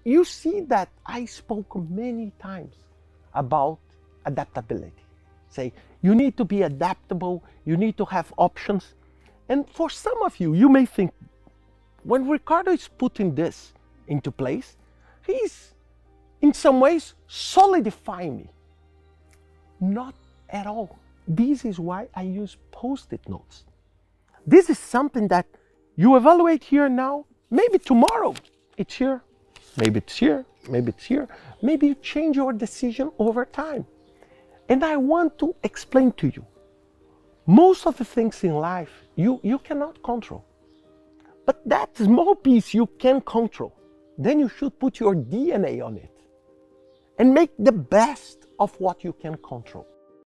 you see that I spoke many times about adaptability. Say, you need to be adaptable, you need to have options. And for some of you, you may think, when Ricardo is putting this into place, he's in some ways solidifying me. Not at all. This is why I use post-it notes. This is something that you evaluate here now, maybe tomorrow it's here, maybe it's here, maybe it's here, maybe you change your decision over time. And I want to explain to you, most of the things in life you cannot control. But that small piece you can control, then you should put your DNA on it and make the best of what you can control.